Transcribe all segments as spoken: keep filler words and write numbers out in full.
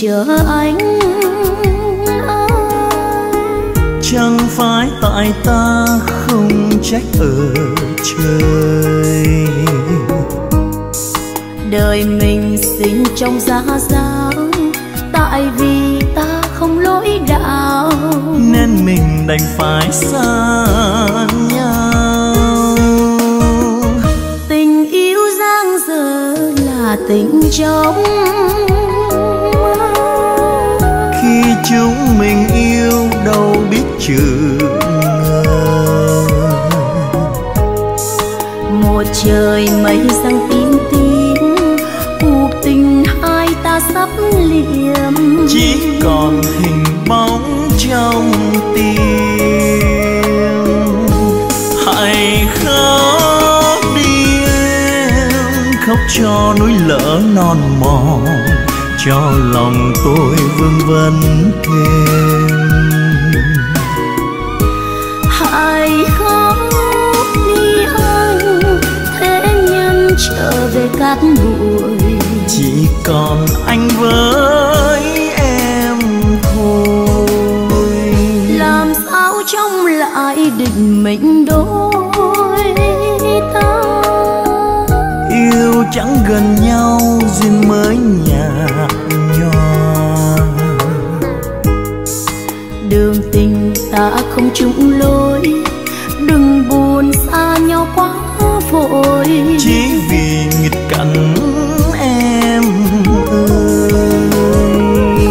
chờ anh ơi. Chẳng phải tại ta không trách ở trời, đời mình sinh trong gia giáo, tại vì ta không lỗi đạo nên mình đành phải xa nhau. Tình yêu giang dở là tình trong khi chúng mình yêu đâu biết chừng ngờ. Một trời mây răng tím tím, cuộc tình hai ta sắp liệm, chỉ còn hình bóng trong tim. Hãy khóc đi em, khóc cho núi lỡ non mòn, cho lòng tôi vương vấn thêm. Hãy khóc đi anh, thế nhân trở về cát bụi, chỉ còn anh với em thôi. làm sao trông lại định mệnh đôi ta. Yêu chẳng gần nhau duyên mới nhạt nhòa, đường tình ta không chung lối, đừng buồn xa nhau quá vội, chỉ vì nghịch cảnh em ơi.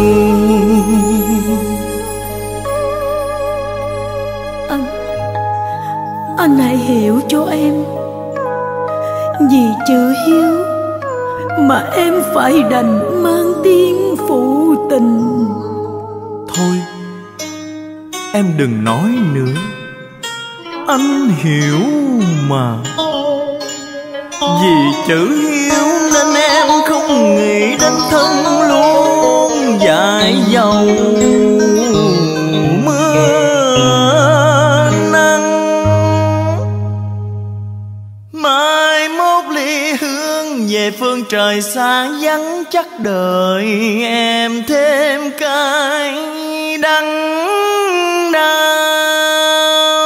Anh, anh hãy hiểu cho em, vì chữ hiếu mà em phải đành mang tiếng phụ tình. Thôi em đừng nói nữa, anh hiểu mà. Vì chữ hiếu nên em không nghĩ đến thân luôn dại dầu mưa nắng. Mai mốt ly hương về phương trời xa vắng, chắc đời em thêm cay đắng đau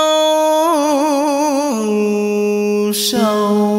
sâu.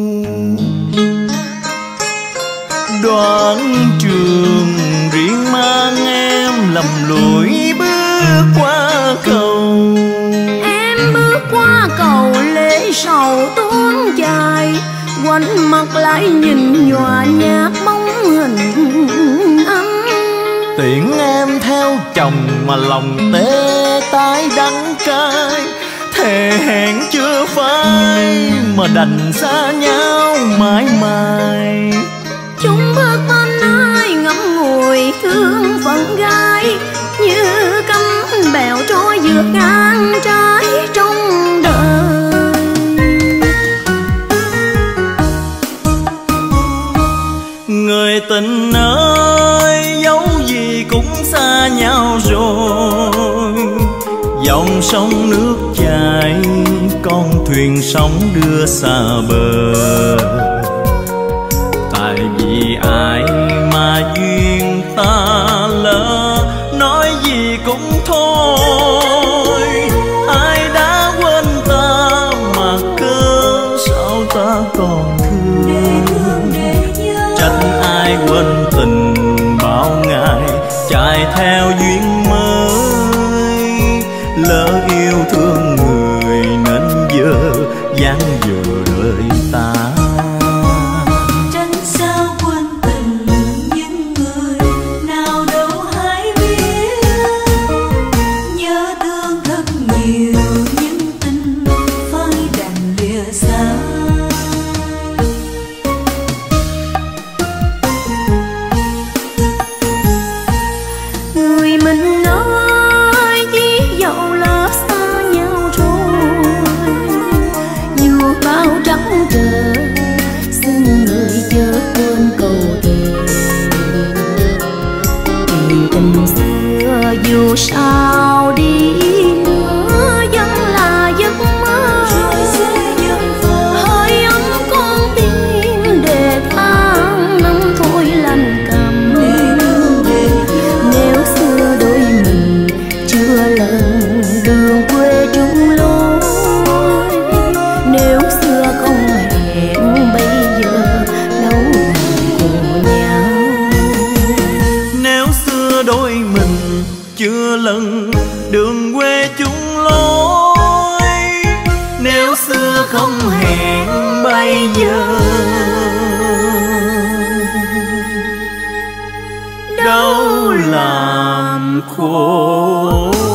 Đoạn trường riêng mang em lầm lũi bước qua cầu, Em bước qua cầu lễ sầu tuôn dài, quanh mặt lại nhìn nhòa nhạt bóng hình anh. tiễn em theo chồng mà lòng tê tái đắng cay, thề hẹn chưa phai mà đành xa nhau mãi mãi. Chúng bước bên ai ngậm ngùi thương phận gái, như cắm bèo trôi vượt ngang trái trong đời. Người tình ơi, dẫu gì cũng xa nhau rồi, dòng sông nước chảy, con thuyền sóng đưa xa bờ. Tại vì ai mà duyên ta lỡ, nói gì cũng thôi. Ai đã quên ta mà cớ sao ta còn thương. Trách ai quên tình bao ngày chạy theo duyên mới. Lỡ yêu thương người nên giờ dáng dừa đời ta. Dù sao đi nữa vẫn là giấc mơ, hơi ấm con tim để tháng năm thôi lành cầm. mình chưa lần đường quê chung lối. Nếu xưa không hẹn bây giờ đâu làm khổ